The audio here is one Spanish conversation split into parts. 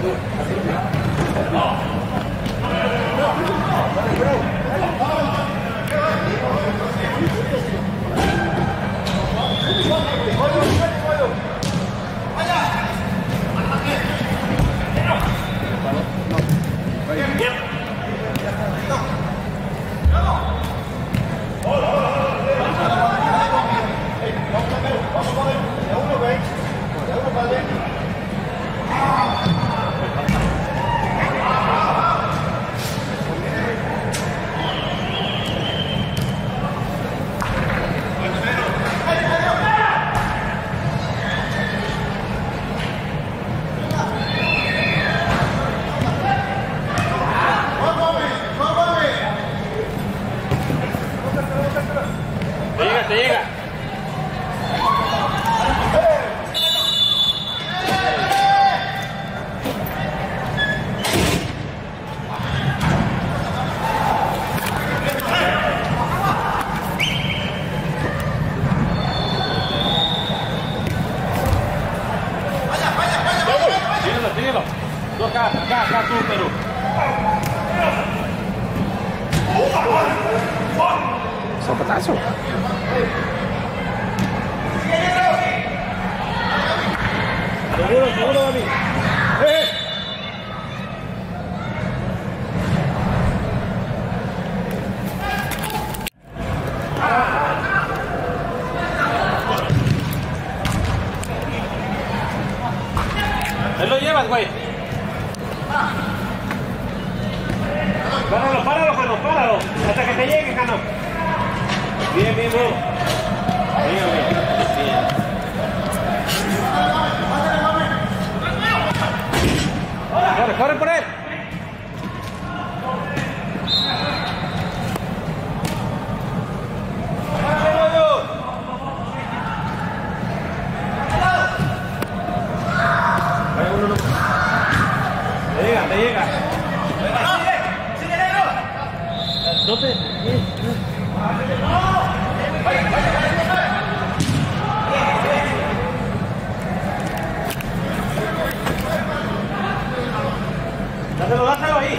Te llega. Síguelo. Tú acá, tú, Perú. Zapatazo. Seguro, David. Ahí lo llevas, güey. Páralo, Jano, páralo. Hasta que te llegue, Jano. Bien. Bien. Corre por él. Te llega. Sigue, negro. No te. Dáselo ahí.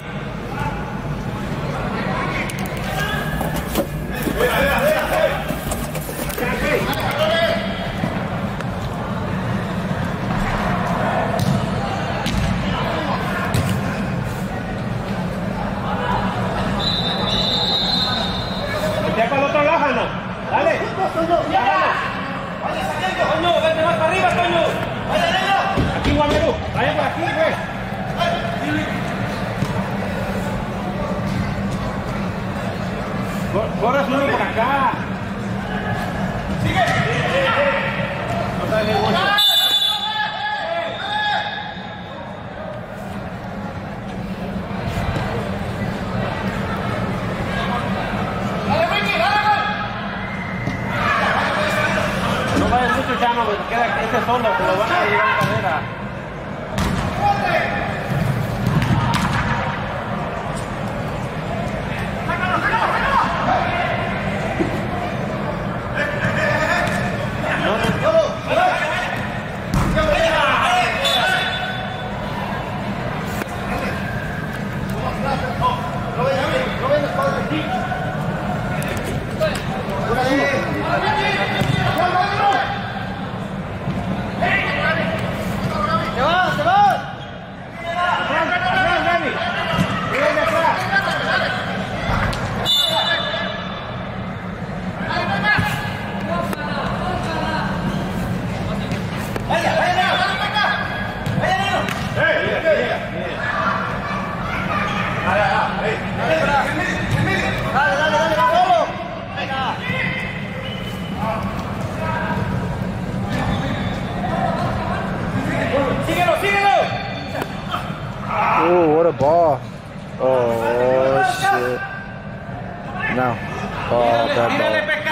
Ya para el otro lado, Jano. Dale. Toño, vete más para arriba, Toño. Aquí, Guamerú. Vaya por aquí, güey. Corres uno por acá. Sigue. No sale mucho. No vayas mucho, Chano, porque queda este solo, te lo van a llevar en carrera. Oh, what a ball. Oh, shit. No. Oh, bad ball.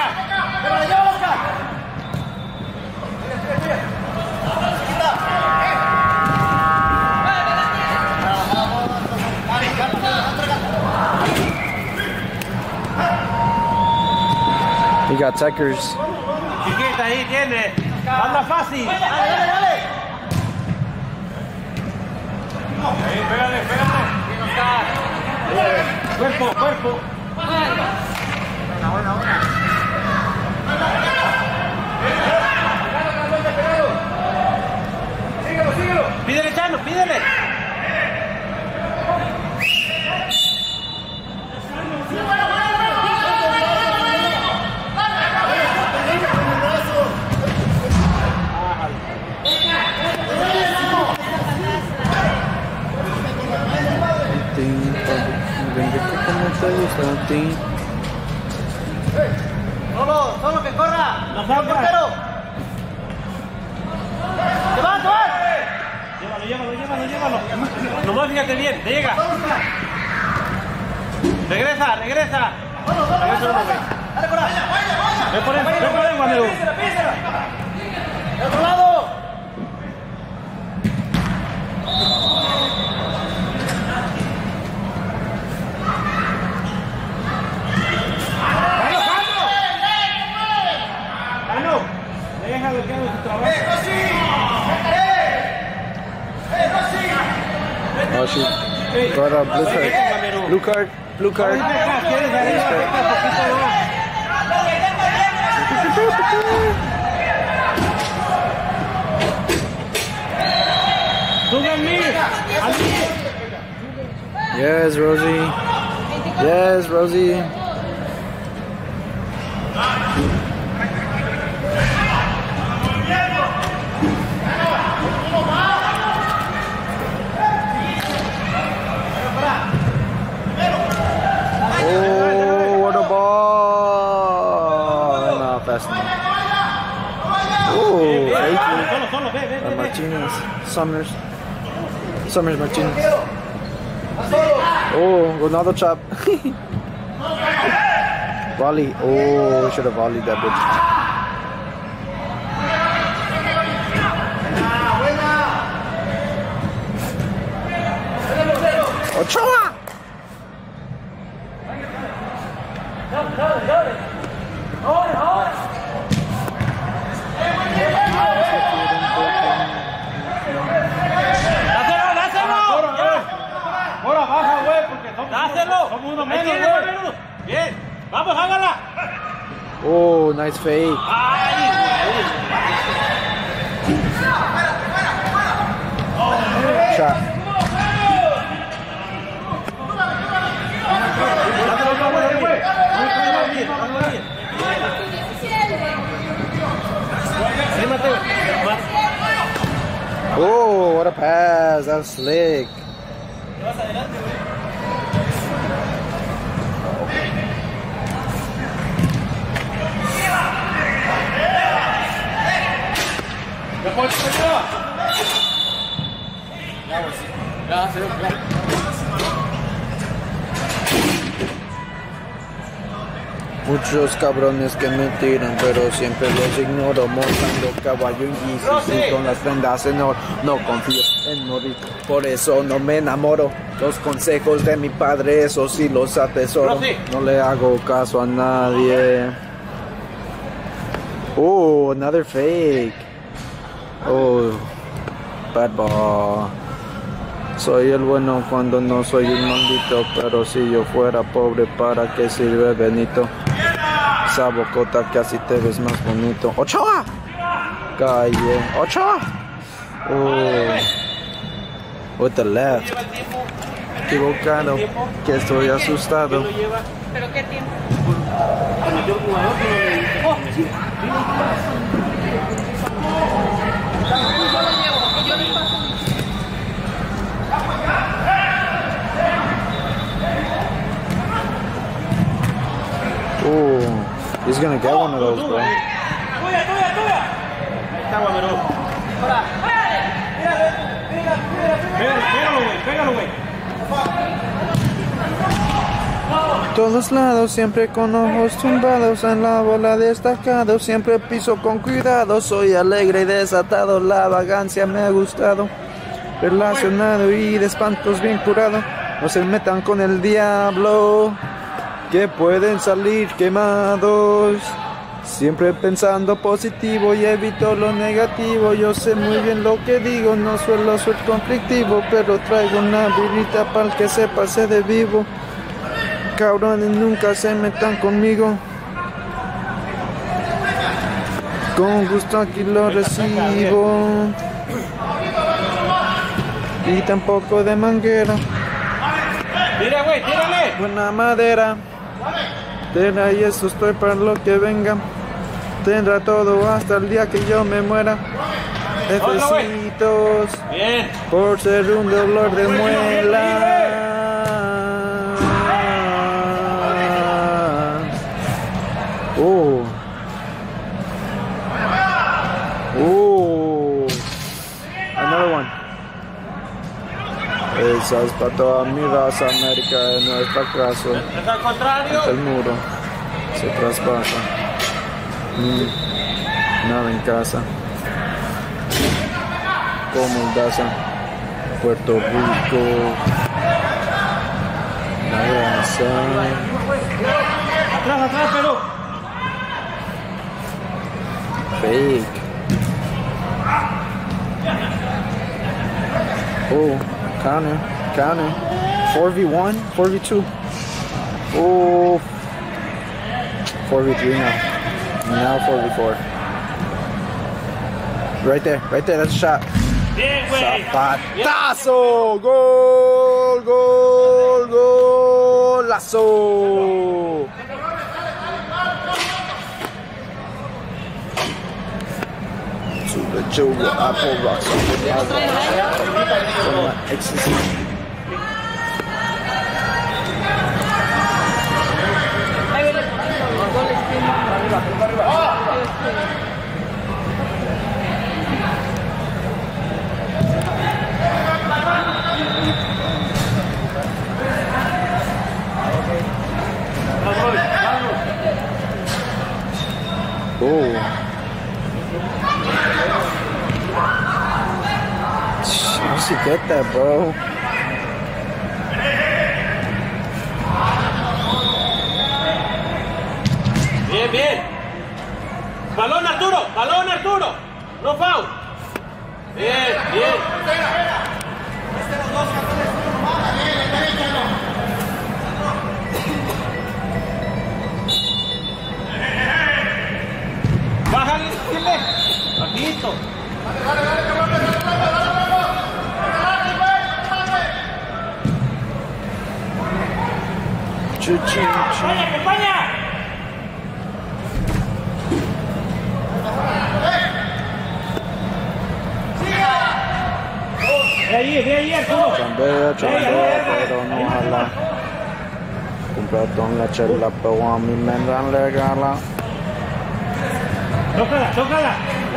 He got Techers. Chiquita, ahí tiene. Anda fácil. Dale. Ahí, pégale, pégale. Cuerpo, cuerpo. Buena. Síguelo. Pídele, Chano, pídele. Solo que corra. No portero. Llévalo. Nomás fíjate bien, llega. Regresa. Ven por él, Guanero. ¡De otro lado! Déjalo que haga su trabajo. Oh shoot. Got a blue card. Blue card. Yes, Rosie. Oh, what a ball! No, fast enough. Oh, Martinez. Summers Martinez. Oh, Ronaldo chop. Volley. Oh, should have volleyed that bitch. Ochoa! Ahora baja, güey, porque somos uno menos, güey. Bien, vamos, hágala. Oh, nice fake. Shot. Oh, what a pass. That was slick. Muchos cabrones que me tiran, pero siempre los ignoro. Montando caballo en bici con las prendas en oro. No confío en morir, por eso no me enamoro. Los consejos de mi padre, eso sí los atesoro. No le hago caso a nadie. Oh, another fake. Oh, bad ball. Soy el bueno cuando no soy un maldito, pero si yo fuera pobre, ¿para qué sirve Benito? Esa bocota que así te ves más bonito. ¡Ochoa! Calle. ¡Ochoa! Oh. With the left. Equivocado. Que estoy asustado. ¿Pero qué tiempo? Oh, he's gonna get one of those, bro. ¡Tuya! Ahí está, Guamero. Pégalo, güey. Todos lados, siempre con ojos tumbados, en la bola destacado, siempre piso con cuidado, soy alegre y desatado, la vagancia me ha gustado, relacionado y de espantos bien curado, no se metan con el diablo, que pueden salir quemados, Siempre pensando positivo y evito lo negativo. Yo sé muy bien lo que digo, no suelo ser conflictivo, pero traigo una birrita para el que se pase de vivo. Cabrones nunca se metan conmigo. Con gusto aquí lo recibo. Y tampoco de manguera. Tira, güey, tírale. Buena madera. Tendrá y eso estoy para lo que venga. Tendrá todo hasta el día que yo me muera. Jefecitos. Bien. Por ser un dolor de muela. Another one. Esa es para toda mi raza, América de nuestra casa. Es al contrario. El muro se traspasa. Nada en casa. Como Daza, Puerto Rico. La raza. Atrás, atrás, Perú. Fake. Oh, counter. 4v1, 4v2. Oh, 4v3 now. Now 4v4. Right there, that's a shot. Bien, güey. Zapatazo. Golazo. Children, apple rocks from my ecstasy. Oh. How'd you get that, bro? Bien, bien. Balón, Arturo. No foul. Bien, bien. Bájale, dile. Rapidito. Acompaña. De ahí, Arturo. Chambea, pero no jala. Compratón la chela, pero a mí me dan la gala. Tócala.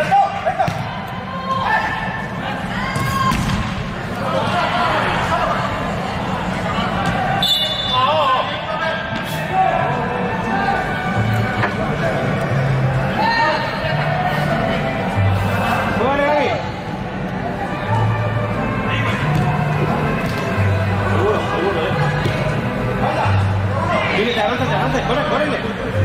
Avance, córrele.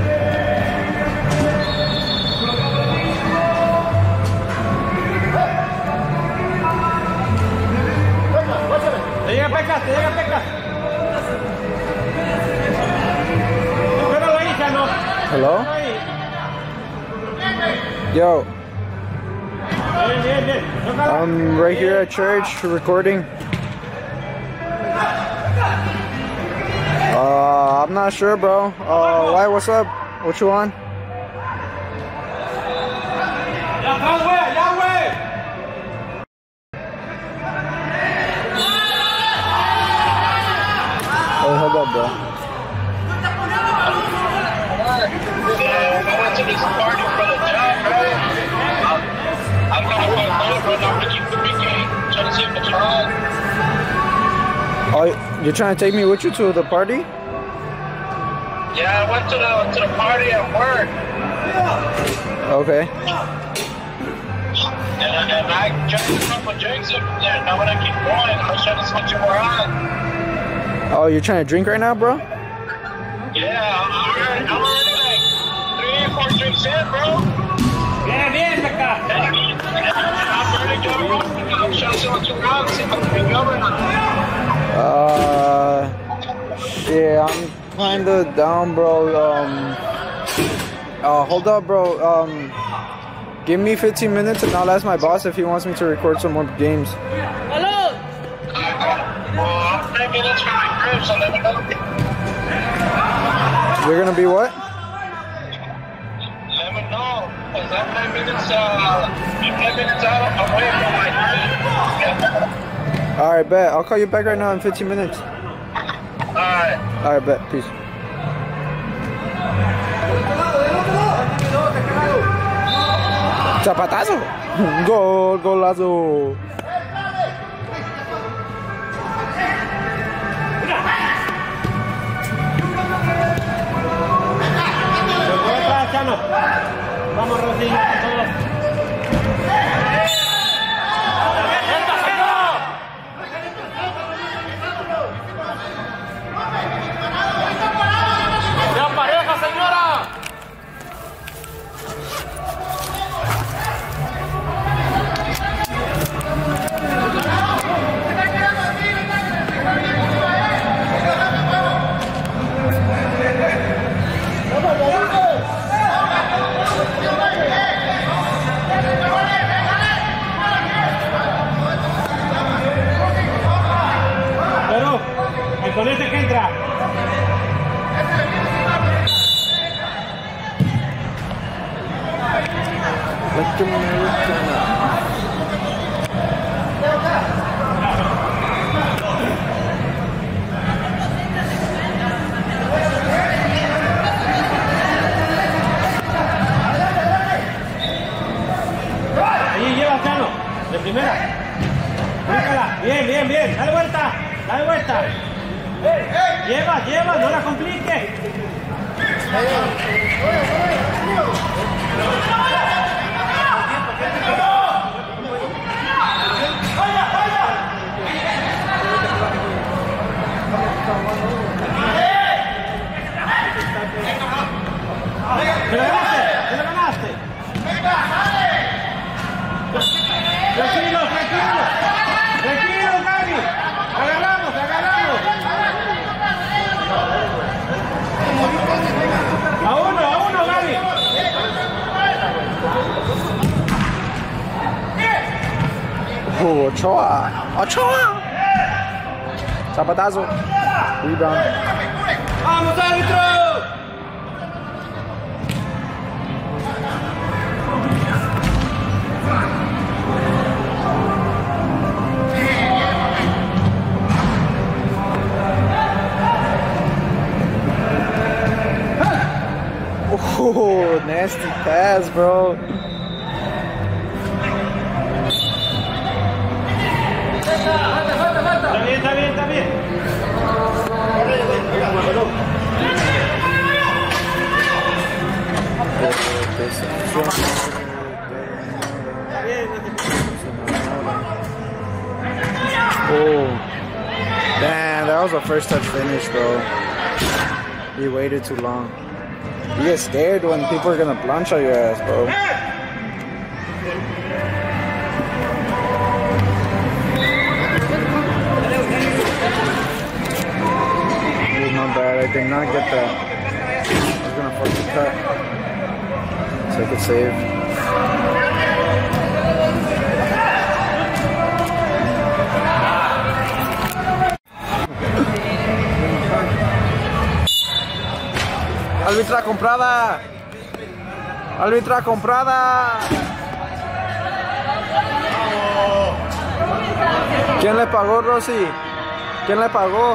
Te llega Pecas. Espéralo ahí, Chano. Hello? Yo. Bien. I'm right here at church recording. I'm not sure, bro. Why? What's up? What you want? Oh, hold up, bro. I went to this party for the job, bro. I'm gonna go home, bro. I'm gonna keep the big game. Trying to see if it's wrong. Oh, you're trying to take me with you to the party? Yeah, I went to the party at work. Okay. And I drank a couple drinks up there. Now when I keep going, I was trying to switch you around. Oh, you're trying to drink right now, bro? Yeah, I'm already like 3 or 4 drinks said, bro. Bien, bien, Becca. I'm ready to go. I'm trying to see what you want. See if I can recover. Yeah, I'm kinda down, bro. Hold up, bro. Give me 15 minutes and I'll ask my boss if he wants me to record some more games. Well, I'm 10 minutes from my crib, so let me know. You're gonna be what? Let me know. Because I'm 10 minutes out away from my crib. Alright, bet. I'll call you back right now in 15 minutes. Alright. Alright, bet. Peace. Zapatazo. Gol, golazo. Vamos, Rosy, todos. ¡Sean pareja, señora! Con ese que entra. Ahí lleva Chano, de primera. Búscala. Bien, bien, bien. Dale vuelta. Dale vuelta. Lleva, no la complique. ¡Te lo ganaste! Tranquilo, Gaby. Agarramos. A uno, Gaby. Ochoa. Zapatazo. Rebound. ¡Vamos, árbitro! Oh, nasty pass, bro. Está bien. Oh, damn, that was a first touch finish, bro. He waited too long. You get scared when people are gonna plancha your ass, bro. Ooh, not bad. I did not get that. I was gonna fucking cut. So I could save. Árbitra comprada. ¿Quién le pagó, Rosy? ¿Quién le pagó?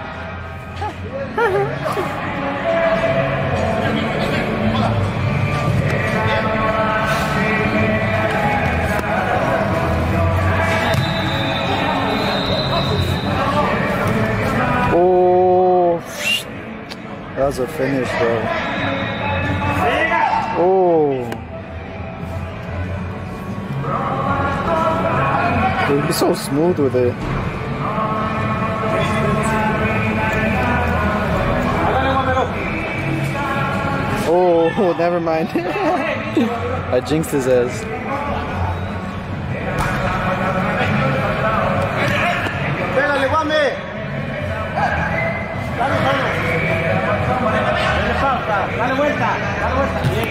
Oh, that was a finish, bro. Oh, dude, he's so smooth with it. Oh, Oh, never mind. I jinxed his ass. Pégale, Guame. Dale, Pablo. Dale falta. Dale vuelta. Dale vuelta. Bien.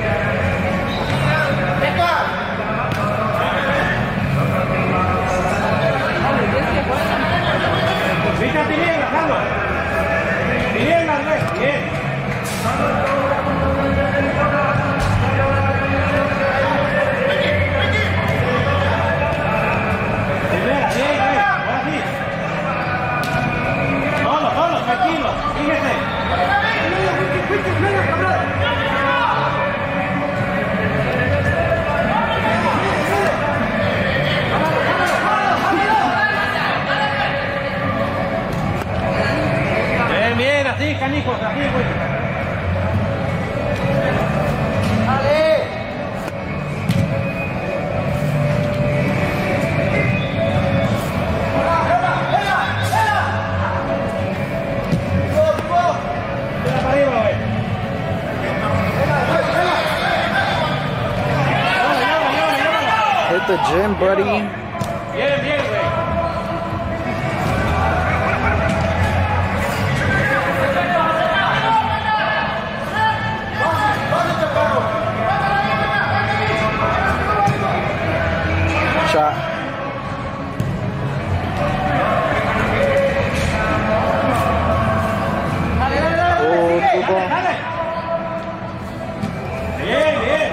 Viste, Tinieblas, Carlos. Tinieblas, bien. Primera, bien, ahora sí. Solo, tranquilo, fíjese. Bien, así, canijos, así, güey. Hit the gym, buddy. Bien, güey. Shot. Oh, two ball. Bien, bien.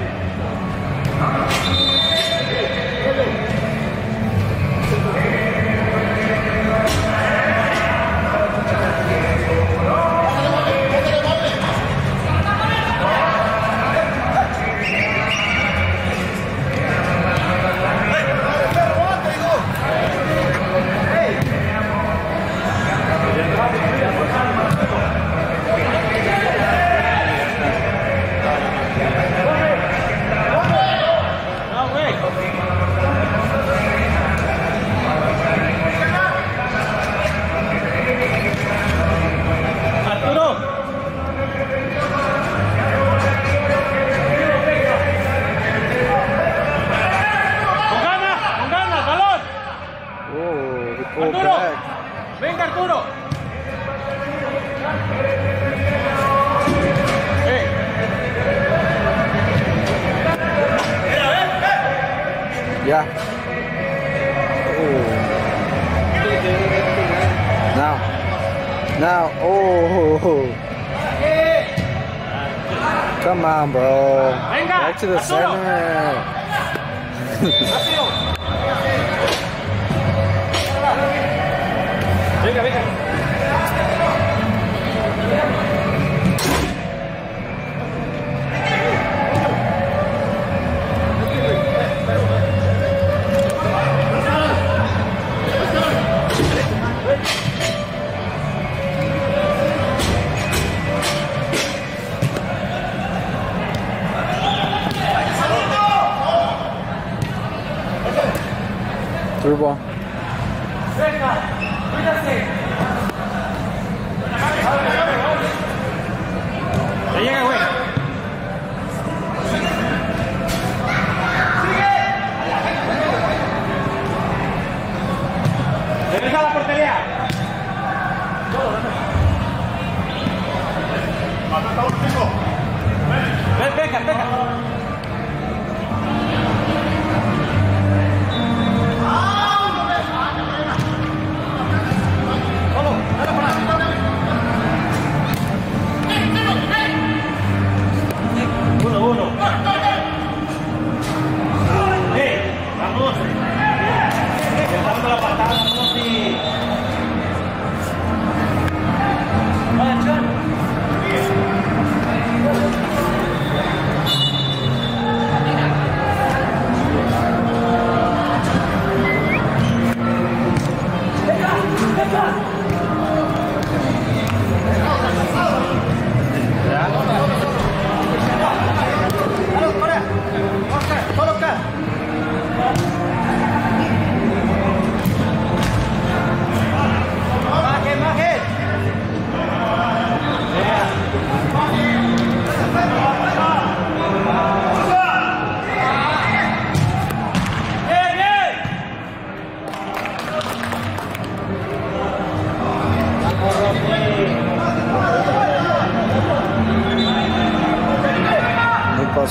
Venga, Arturo. Yeah. Oh. Now. Oh. Come on, bro. Back to the center. Venga. Through ball. Le llega, güey. Regresa a la portería. Ven, peca.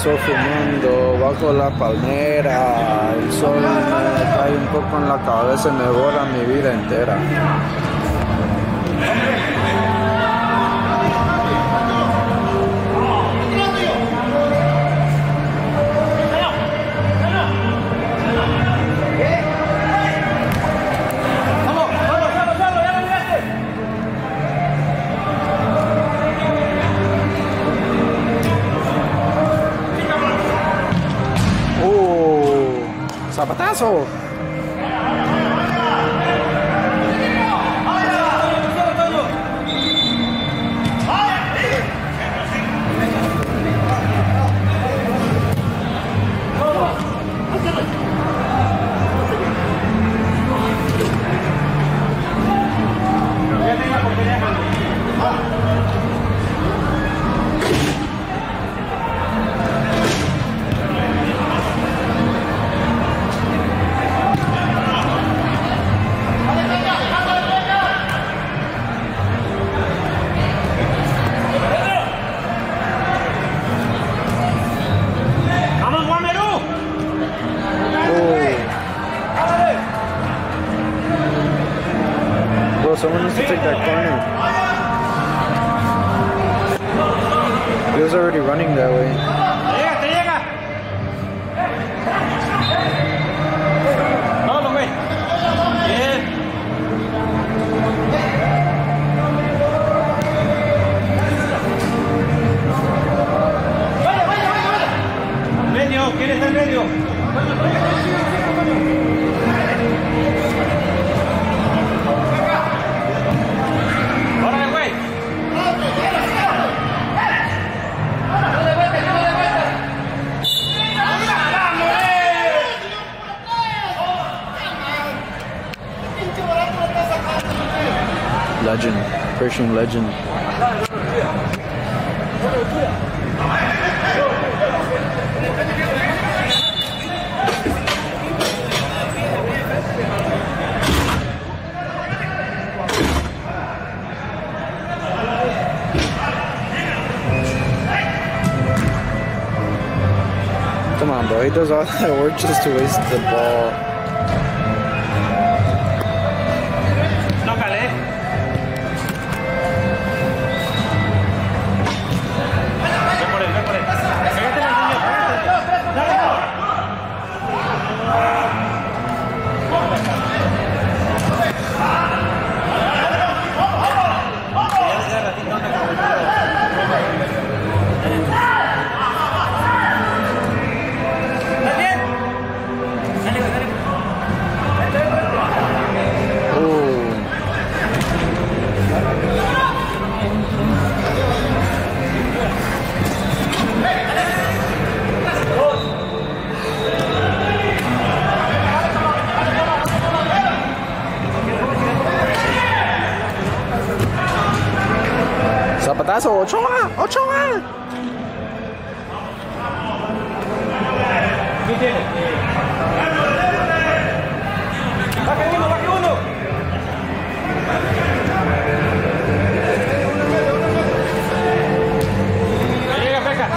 paso fumando bajo la palmera. El sol me cae un poco en la cabeza y me borra mi vida entera. ¡Zapatazo! Someone needs to take that corner. He was already running that way. ¡Te llega! ¡Vámonos, güey! Bien. Medio, ¿quién está en medio? Legend, Pershing legend. Come on, bro. He does all that work just to waste the ball. Zapatazo, Ochoa, Ochoa. ¡Baje uno! Llega, Peca.